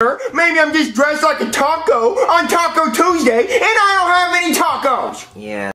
Maybe I'm just dressed like a taco on Taco Tuesday and I don't have any tacos. Yeah.